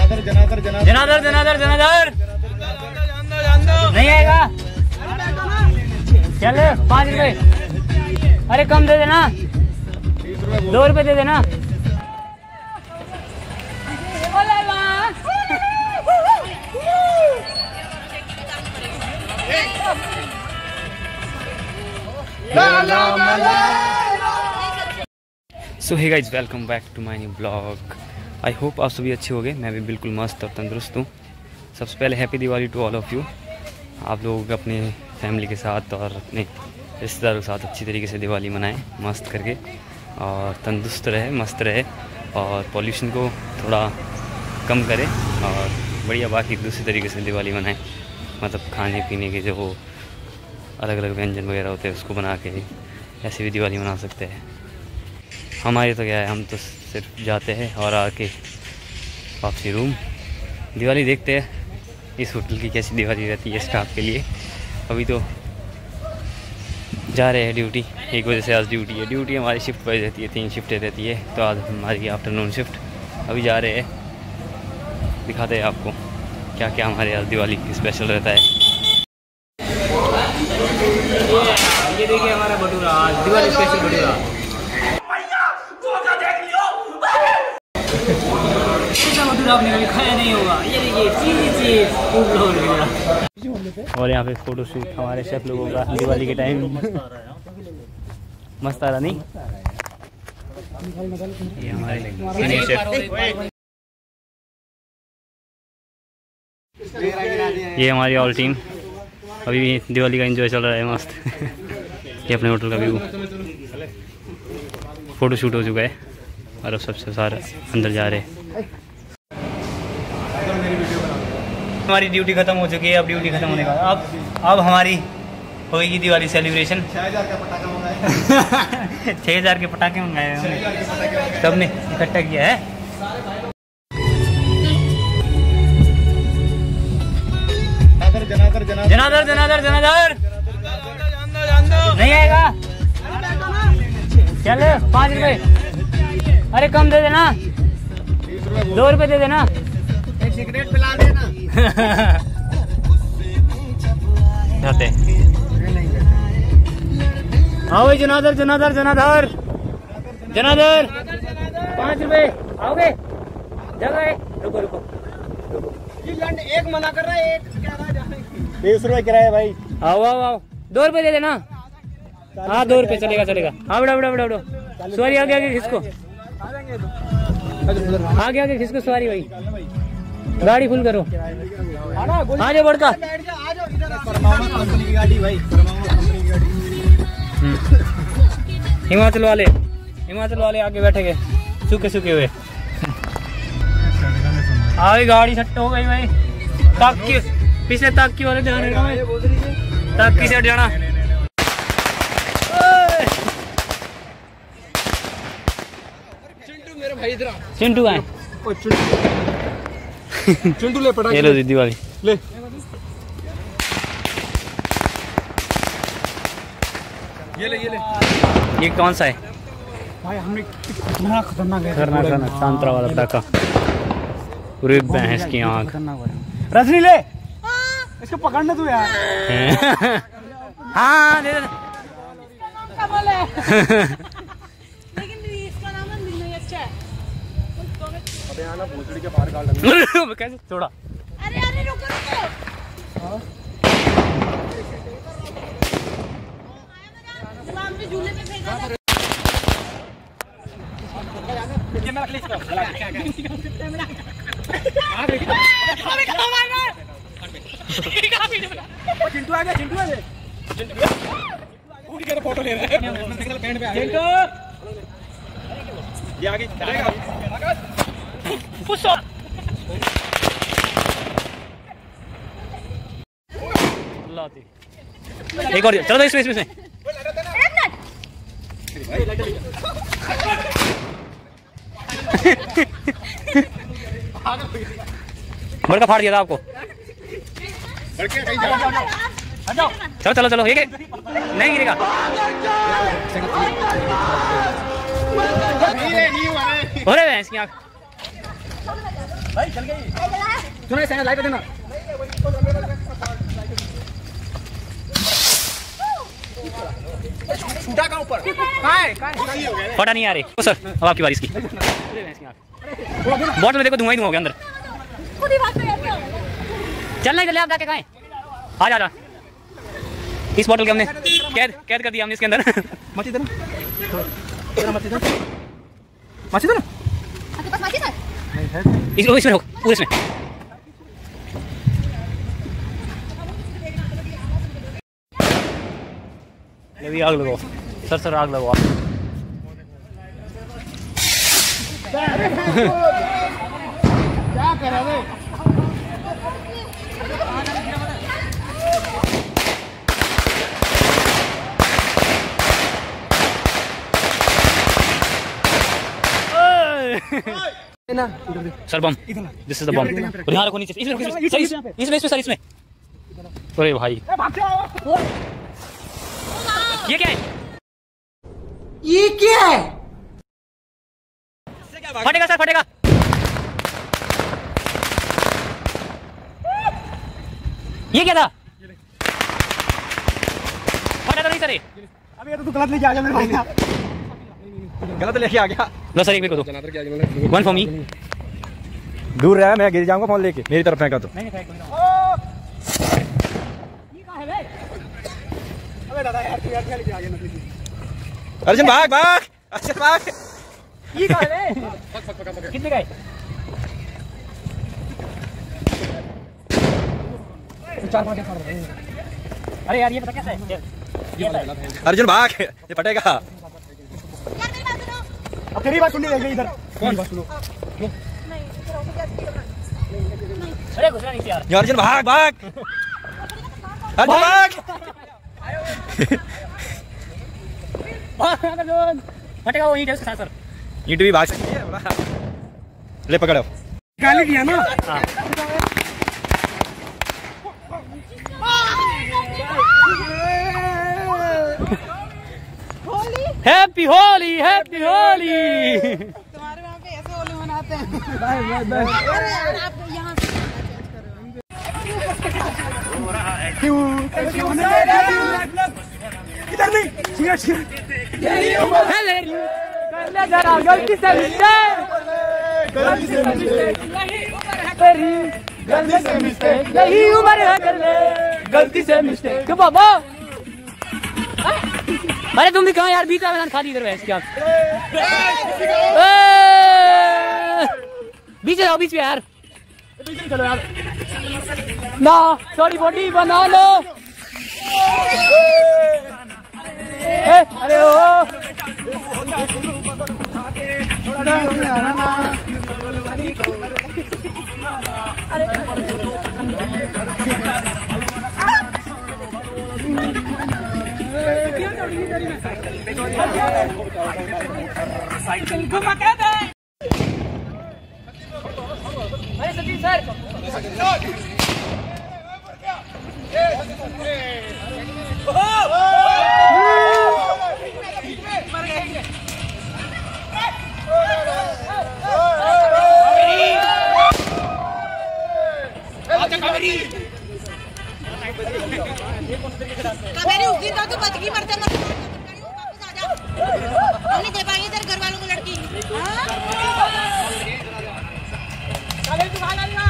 जनादर जनादर जनादर नहीं आएगा। चल 5 रुपए, अरे कम दे देना, 2 रुपए दे देना। So hey guys, welcome back to my new blog. I hope आप सभी अच्छे हो गए। मैं भी बिल्कुल मस्त और तंदुरुस्त हूँ। सबसे पहले happy Diwali to all of you. आप लोग अपने फैमिली के साथ और अपने रिश्तेदारों के साथ अच्छी तरीके से दिवाली मनाएं, मस्त करके, और तंदुरुस्त रहे, मस्त रहे, और पॉल्यूशन को थोड़ा कम करें, और बढ़िया बाकी दूसरी तरीके से दिवाली मनाएं। मतलब खाने पीने के जो अलग अलग व्यंजन वगैरह होते हैं उसको बना के ऐसे भी दिवाली मना सकते हैं। हमारे तो क्या है, हम तो सिर्फ जाते हैं और आके वापसी रूम। दिवाली देखते हैं इस होटल की कैसी दिवाली रहती है स्टाफ के लिए। अभी तो जा रहे हैं ड्यूटी, 1 बजे से आज ड्यूटी है। ड्यूटी हमारी शिफ्ट वाइज रहती है, 3 शिफ्टें रहती है, तो आज हमारी आफ्टरनून शिफ्ट। अभी जा रहे हैं, दिखाते हैं आपको क्या क्या हमारे आज दिवाली स्पेशल रहता है। ये देखिए हमारा भटूरा, आज दिवाली स्पेशल भटूरा। भटूरा आपने कभी खाया नहीं होगा। ये देखिए चीज़ और यहाँ पे फोटो शूट हमारे शेफ लोगों का दिवाली के टाइम मस्त आ रहा नहीं। ये हमारे शेफ, ये हमारी ऑल टीम। अभी भी दिवाली का एंजॉय चल रहा है मस्त। ये अपने होटल का व्यू, फोटो शूट हो चुका है और अब सबसे सारे अंदर जा रहे हैं। हमारी ड्यूटी खत्म हो चुकी है। अब ड्यूटी खत्म होने का अब हमारी होगी दिवाली सेलिब्रेशन। 6000 के पटाखे मंगाए हैं सबने, इकट्ठा किया है। जनादर जनादर जनादर नहीं आएगा। चल 5 रुपए, अरे कम दे देना, 2 रुपए दे देना। एक सिगरेट पिला देना। हाँ भाई, जनादर जनादर जनादर जनादर 5 रुपए आओगे? जगह रुको रुको, एक मना कर रहा है, एक 20 रुपए किराया भाई। आओ आओ आओ, 2 रुपए दे देना। हाँ 2 रुपए चलेगा चलेगा। हाँ बड़ा बड़ा बड़ा बड़ा सवारी आगे आगे खिसको, आगे आगे खिसको सवारी भाई, गाड़ी फुल करो। आ जाओ बढ़ता। हिमाचल वाले आगे बैठे गए सूखे सूखे हुए। आई गाड़ी सट्ट हो गई भाई। ताकी पीछे ताकी वाले ध्यान रखना भाई, ताकी से हट जाना। चिंटू मेरे भाई इधर, चिंटू आए। चिंटू ले पटाखे, ले लो दिवाली ले। ये ले ये कौन सा है भाई? हमने कितना खतरनाक सांतरा वाला पटाखा, पूरे भैंस की आँख। रजनी ले, इसको पकड़ना तू यार। हाँ दे दे। लेकिन इसका नाम नहीं अच्छा है। अबे आना भोसड़ी के बाहर काट लगा। कैसे छोड़ा? अरे अरे रुको रुको। सामने झूले पे फेंका। ये मेरा क्लिक कर। चिंटू आ गया, चिंटू आ गया, चिंटू फोटो ले रहा है। चिंटू ये आगे चलेगा। एक और चलो इसमें बड़का फाड़ दिया था आपको। चलो चलो चलो, ये नहीं गिरेगा। अरे भैंस की आँख। भाई चल गई सुनो ये लाइट देना छूटा का ऊपर फटा नहीं आ रही सर। अब आपकी बारी इसकी बॉटल में देखो धुआं ही धुआं हो गया अंदर। चलना ही चले आप जाके खाएं। आ जा इस बॉटल के हमने कैद कर दिया हमने इसके अंदर। मच्छी देना मच्छी देना मच्छी देना इसमें हो पूरे इसमें। अभी आग लगाओ सर आग लगाओ आप। क्या कर रहे हो sir bomb this is the bomb. ध्यान रखो नीचे इसमें सर इसमें। अरे भाई ये क्या है फटेगा सर फटेगा। ये क्या था फटा तो नहीं सर। अबे ये तो तू गलत लेके आ गया मेरे भाई गलत लेके आ गया। लो सर एक मेरे को दो वन फॉर मी। दूर रहा मैं गिर जाऊंगा फोन लेके मेरी तरफ फेंका तो नहीं फेंक अबे दादा यार तू यार क्या लेके आ गया अर्जुन भाग भाग अर्जुन भाग। ये कहां है कितने का है चार पांच अरे यार ये पता कैसा है अर्जुन भाग ये फटेगा। अब तेरी बात सुननी रहेगी इधर कौन बात सुनो अरे घुसना नहीं यार। अर्जुन भाग भाग अर्जुन भाग फटेगा वो ईंट है उसके साथ सर। ईंट भी भाग सकती है ले पकड़ो गाली दिया ना। Happy Holi happy Holi. तुम्हारे वहाँ पे ऐसे होली मनाते हैं। Bye bye bye. अरे यार आप यहाँ से इधर नहीं सिगरेट सिगरेट कर ले जरा गलती से मिस्टेक यही उम्र है कर ले गलती से मिस्टेक बाबा। अरे तुम भी कहाँ यार बीच मैदान खाली इधर है क्या बीच जाओ बीच में यार चलो यार ना थोड़ी बॉडी बना लो। अरे ओ अरे सचिन सर कावेरी उस दिन का तो बच गई मरते मरते वापस आ जा। हम नहीं दे पाएंगे तेरे घर वालों को लड़की। कावेरी तू खाना ना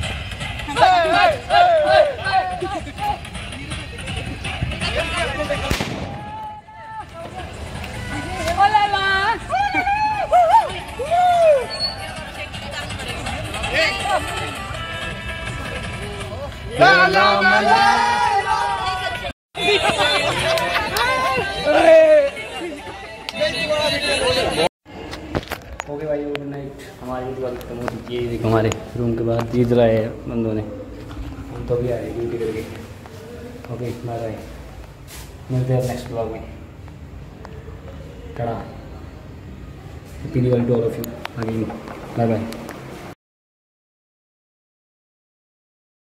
ओके भाई गुड नाइट। हमारी दिवाली खत्म हो चुकी है। देखो हमारे रूम के बाद ये जलाए है बंदों ने। हम तो अभी आए ड्यूटी करके। ओके बाय बाय मिलते हैं नेक्स्ट ब्लॉग में। कड़ा happy Diwali to all of you. Bye bye.